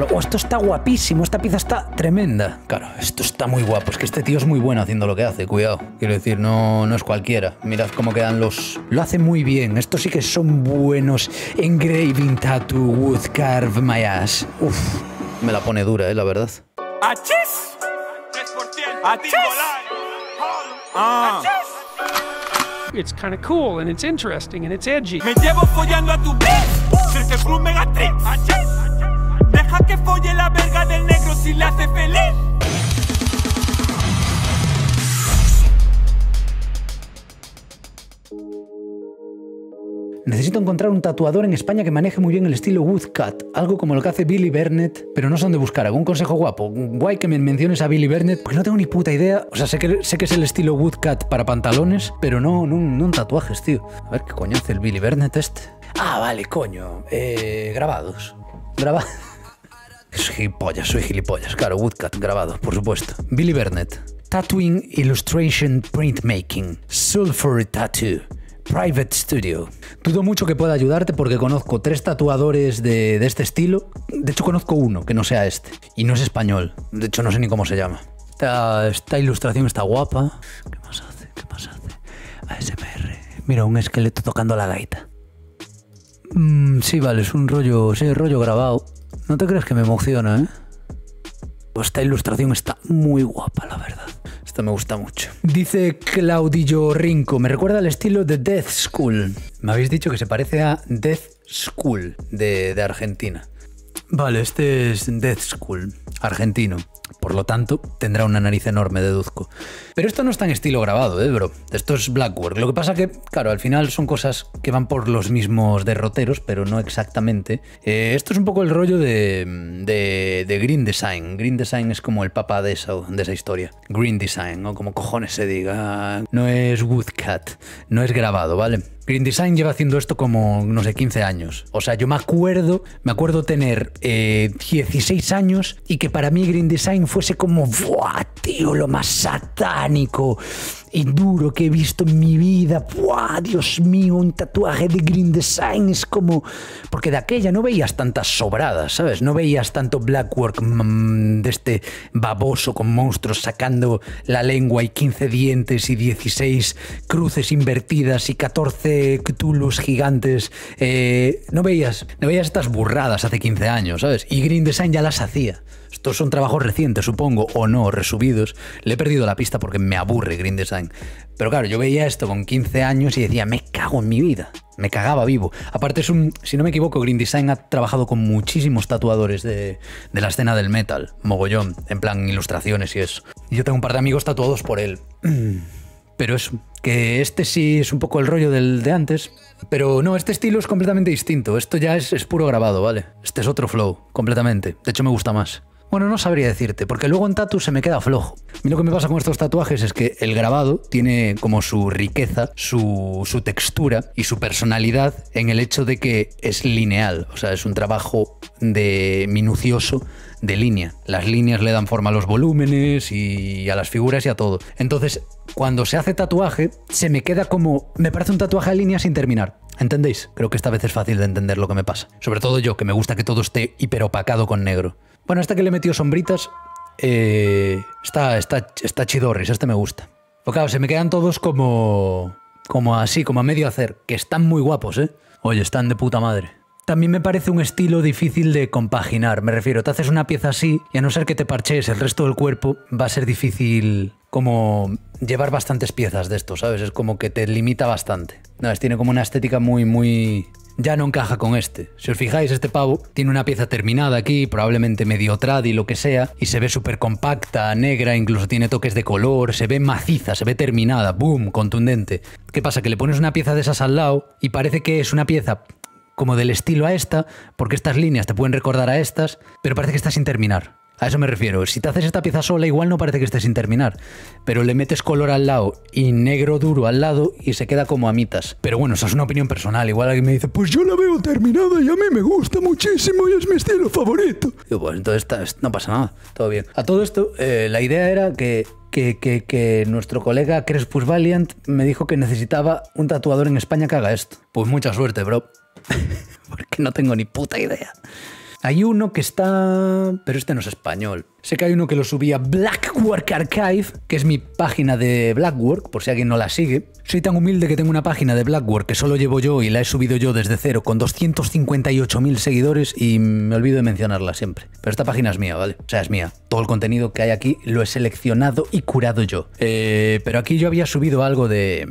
Oh, esto está guapísimo, esta pieza está tremenda. Claro, esto está muy guapo. Es que este tío es muy bueno haciendo lo que hace, cuidado. Quiero decir, no es cualquiera. Mirad cómo quedan los... Lo hace muy bien. Estos sí que son buenos. Engraving tattoo, wood carve my ass. Uf, me la pone dura, la verdad. ¡Achis! 3%. ¡Achis! It's kind of cool and it's interesting and it's edgy. Me llevo follando a tu bitch. Cirque Cruz Megatrix. ¡Achis! Deja que folle la verga del negro si le hace feliz. Necesito encontrar un tatuador en España que maneje muy bien el estilo woodcut, algo como lo que hace Billy Burnett, pero no sé dónde buscar. ¿Algún consejo guapo? Guay que me menciones a Billy Burnett, porque no tengo ni puta idea. O sea, sé que es el estilo woodcut para pantalones, pero no en tatuajes, tío. A ver, ¿qué coño hace el Billy Burnett este? Ah, vale, coño. Grabados. Soy gilipollas. Claro, woodcut, grabados, por supuesto. Billy Burnett. Tattooing, illustration, printmaking. Sulfur tattoo. Private Studio. Dudo mucho que pueda ayudarte porque conozco 3 tatuadores de este estilo. De hecho, conozco uno que no sea este. Y no es español. De hecho, no sé ni cómo se llama. Esta ilustración está guapa. ¿Qué más hace? ASMR. Mira, un esqueleto tocando la gaita. Sí, vale, es un rollo... Sí, rollo grabado. No te crees que me emociona, ¿eh? Esta ilustración está muy guapa, la verdad. Esta me gusta mucho. Dice Claudillo Rinco, me recuerda al estilo de Death School. Me habéis dicho que se parece a Death School de Argentina. Vale, este es Death School, argentino. Por lo tanto, tendrá una nariz enorme, deduzco. Pero esto no está en estilo grabado, bro. Esto es blackwork. Lo que pasa que, claro, al final son cosas que van por los mismos derroteros, pero no exactamente. Esto es un poco el rollo de Green Design. Green Design es como el papá de esa historia. Green Design, o como cojones se diga. No es woodcut, no es grabado, ¿vale? Green Design lleva haciendo esto como, no sé, 15 años. O sea, yo me acuerdo tener 16 años y que para mí Green Design fuese como, ¡buah, tío, lo más satánico y duro que he visto en mi vida! ¡Buah, Dios mío, un tatuaje de Green Design! Es como... Porque de aquella no veías tantas sobradas, ¿sabes? No veías tanto blackwork de este baboso con monstruos sacando la lengua y 15 dientes y 16 cruces invertidas y 14 Cthulhus gigantes. No veías estas burradas hace 15 años, ¿sabes? Y Green Design ya las hacía. Estos son trabajos recientes, supongo, o no, resubidos. Le he perdido la pista porque me aburre Green Design. Pero claro, yo veía esto con 15 años y decía, me cago en mi vida. Me cagaba vivo. Aparte, si no me equivoco, Green Design ha trabajado con muchísimos tatuadores de la escena del metal, mogollón, en plan ilustraciones y eso. Y yo tengo un par de amigos tatuados por él. Pero eso, que este sí es un poco el rollo del de antes. Pero no, este estilo es completamente distinto. Esto ya es puro grabado, ¿vale? Este es otro flow, completamente. De hecho, me gusta más. Bueno, no sabría decirte, porque luego en tatu se me queda flojo. A mí lo que me pasa con estos tatuajes es que el grabado tiene como su riqueza, su textura y su personalidad en el hecho de que es lineal. O sea, es un trabajo minucioso de línea. Las líneas le dan forma a los volúmenes y a las figuras y a todo. Entonces, cuando se hace tatuaje, se me queda como... Me parece un tatuaje de línea sin terminar. ¿Entendéis? Creo que esta vez es fácil de entender lo que me pasa. Sobre todo yo, que me gusta que todo esté hiperopacado con negro. Bueno, esta que le he metido sombritas está chidorris, este me gusta. Pero claro, se me quedan todos como así, como a medio hacer, que están muy guapos, ¿eh? Oye, están de puta madre. También me parece un estilo difícil de compaginar, me refiero, te haces una pieza así y a no ser que te parchees el resto del cuerpo, va a ser difícil como llevar bastantes piezas de esto, ¿sabes? Es como que te limita bastante. No, tiene como una estética muy... Ya no encaja con este. Si os fijáis, este pavo tiene una pieza terminada aquí, probablemente medio trad y lo que sea, y se ve súper compacta, negra, incluso tiene toques de color, se ve maciza, se ve terminada, boom, contundente. ¿Qué pasa? Que le pones una pieza de esas al lado y parece que es una pieza como del estilo a esta, porque estas líneas te pueden recordar a estas, pero parece que está sin terminar. A eso me refiero. Si te haces esta pieza sola, igual no parece que esté sin terminar, pero le metes color al lado y negro duro al lado y se queda como a mitas. Pero bueno, eso es una opinión personal. Igual alguien me dice, pues yo la veo terminada y a mí me gusta muchísimo y es mi estilo favorito. Y pues entonces no pasa nada, todo bien. A todo esto, la idea era que nuestro colega Crespus Valiant me dijo que necesitaba un tatuador en España que haga esto. Pues mucha suerte, bro. Porque no tengo ni puta idea. Hay uno que está... pero este no es español. Sé que hay uno que lo subía Blackwork Archive, que es mi página de Blackwork, por si alguien no la sigue. Soy tan humilde que tengo una página de Blackwork que solo llevo yo y la he subido yo desde cero, con 258.000 seguidores, y me olvido de mencionarla siempre. Pero esta página es mía, ¿vale? O sea, es mía. Todo el contenido que hay aquí lo he seleccionado y curado yo. Pero aquí yo había subido algo de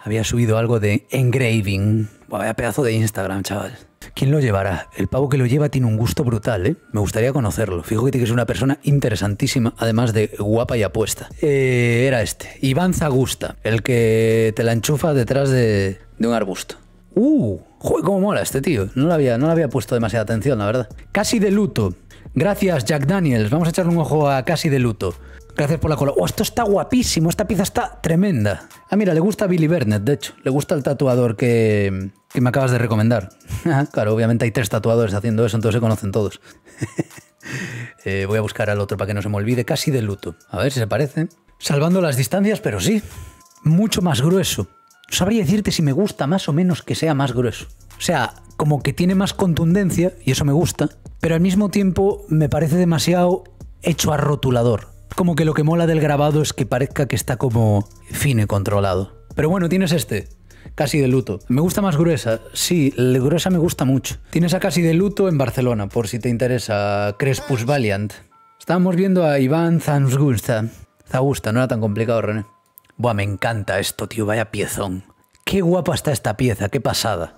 engraving. Vaya pedazo de Instagram, chaval. ¿Quién lo llevará? El pavo que lo lleva tiene un gusto brutal, ¿eh? Me gustaría conocerlo. Fijo que tiene que ser una persona interesantísima, además de guapa y apuesta. Era este, Iván Zagusta, el que te la enchufa detrás de un arbusto. Joder, cómo mola este tío. No le había puesto demasiada atención, la verdad. Casi de luto. Gracias, Jack Daniels. Vamos a echarle un ojo a Casi de luto. Gracias por la cola. Esto está guapísimo. Esta pieza está tremenda. Ah, mira, le gusta a Billy Burnett, de hecho. Le gusta el tatuador que me acabas de recomendar. Claro, obviamente hay 3 tatuadores haciendo eso, entonces se conocen todos. Voy a buscar al otro para que no se me olvide. Casi de luto. A ver si se parece. Salvando las distancias, pero sí. Mucho más grueso. No sabría decirte si me gusta más o menos que sea más grueso. O sea, como que tiene más contundencia, y eso me gusta, pero al mismo tiempo me parece demasiado hecho a rotulador. Como que lo que mola del grabado es que parezca que está como fino y controlado. Pero bueno, tienes este, Casi de luto. Me gusta más gruesa. Sí, la gruesa me gusta mucho. Tienes a Casi de luto en Barcelona, por si te interesa. Crespus Valiant. Estábamos viendo a Iván Zagusta. No era tan complicado, René. Buah, me encanta esto, tío. Vaya piezón. Qué guapa está esta pieza, qué pasada.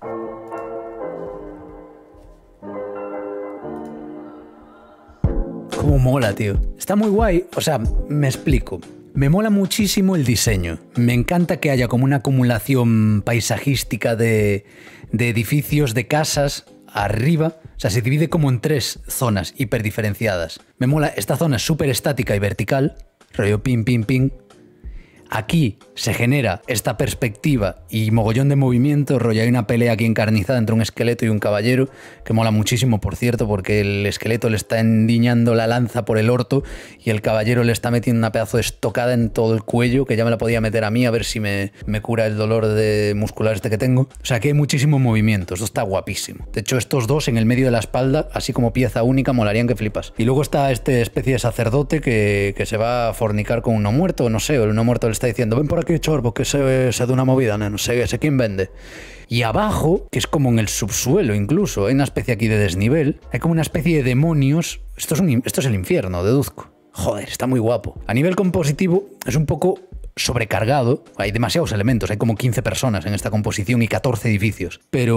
Cómo mola, tío. Está muy guay. O sea, me explico. Me mola muchísimo el diseño. Me encanta que haya como una acumulación paisajística de edificios, de casas arriba. O sea, se divide como en 3 zonas hiperdiferenciadas. Me mola. Esta zona es súper estática y vertical. Rollo ping, ping, ping. Aquí se genera esta perspectiva y mogollón de movimiento, rollo hay una pelea aquí encarnizada entre un esqueleto y un caballero, que mola muchísimo, por cierto, porque el esqueleto le está endiñando la lanza por el orto y el caballero le está metiendo una pedazo de estocada en todo el cuello, que ya me la podía meter a mí a ver si me cura el dolor muscular este que tengo. O sea, que hay muchísimo movimiento, esto está guapísimo. De hecho, estos dos en el medio de la espalda, así como pieza única, molarían que flipas. Y luego está este especie de sacerdote que se va a fornicar con un no muerto, no sé, o el no muerto le está diciendo, ven por aquí, chorbo, que se da una movida, no sé quién vende. Y abajo, que es como en el subsuelo incluso, hay una especie aquí de desnivel, hay como una especie de demonios. Esto es el infierno, deduzco. Joder, está muy guapo. A nivel compositivo es un poco sobrecargado, hay demasiados elementos, hay como 15 personas en esta composición y 14 edificios, pero...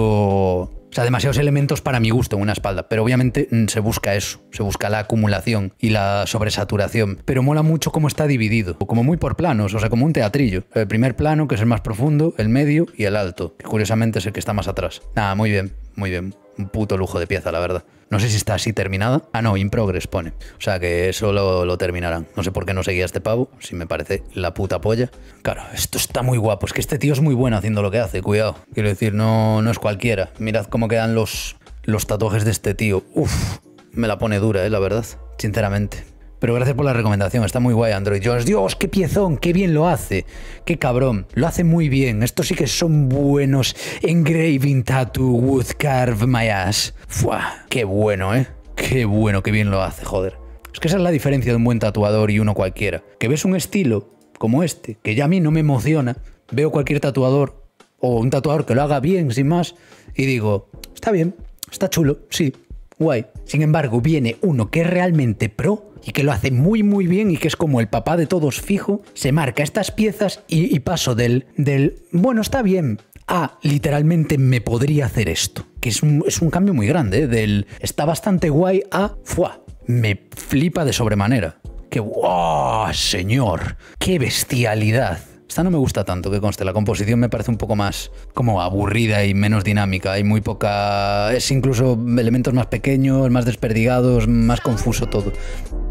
o sea, demasiados elementos para mi gusto en una espalda, pero obviamente se busca eso, se busca la acumulación y la sobresaturación, pero mola mucho cómo está dividido, como muy por planos, o sea, como un teatrillo. El primer plano, que es el más profundo, el medio y el alto, que curiosamente es el que está más atrás. Nada, muy bien, muy bien. Un puto lujo de pieza, la verdad. No sé si está así terminada. Ah, no, in progress pone. O sea que eso lo terminarán. No sé por qué no seguía este pavo, si me parece la puta polla. Claro, esto está muy guapo. Es que este tío es muy bueno haciendo lo que hace, cuidado. Quiero decir, no es cualquiera. Mirad cómo quedan los tatuajes de este tío. Uf, me la pone dura, la verdad. Sinceramente. Pero gracias por la recomendación, está muy guay Android Jones. Dios, qué piezón, qué bien lo hace. Qué cabrón, lo hace muy bien. Estos sí que son buenos. Engraving tattoo wood carve my ass. Fua, qué bueno, qué bueno, qué bien lo hace, joder. Es que esa es la diferencia de un buen tatuador y uno cualquiera. Que ves un estilo como este, que ya a mí no me emociona. Veo cualquier tatuador o un tatuador que lo haga bien, sin más, y digo, está bien, está chulo, sí, guay. Sin embargo, viene uno que es realmente pro y que lo hace muy muy bien y que es como el papá de todos fijo, se marca estas piezas y paso del bueno, está bien, a literalmente me podría hacer esto. Que es un cambio muy grande, del está bastante guay a ¡fua! Me flipa de sobremanera. ¡Qué wow, señor! ¡Qué bestialidad! Esta no me gusta tanto, que conste. La composición me parece un poco más como aburrida y menos dinámica. Hay muy poca... es incluso elementos más pequeños, más desperdigados, más confuso todo.